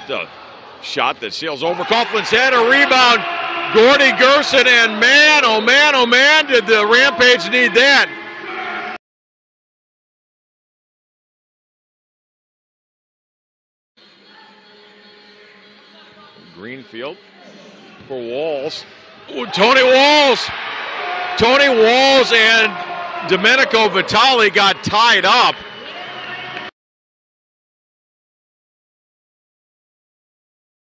A shot that sails over Coughlin's head, a rebound. Gordy Gerson, and man, oh man, oh man, did the Rampage need that. Greenfield for Walls. Ooh, Tony Walls. Tony Walls and Domenico Vitale got tied up.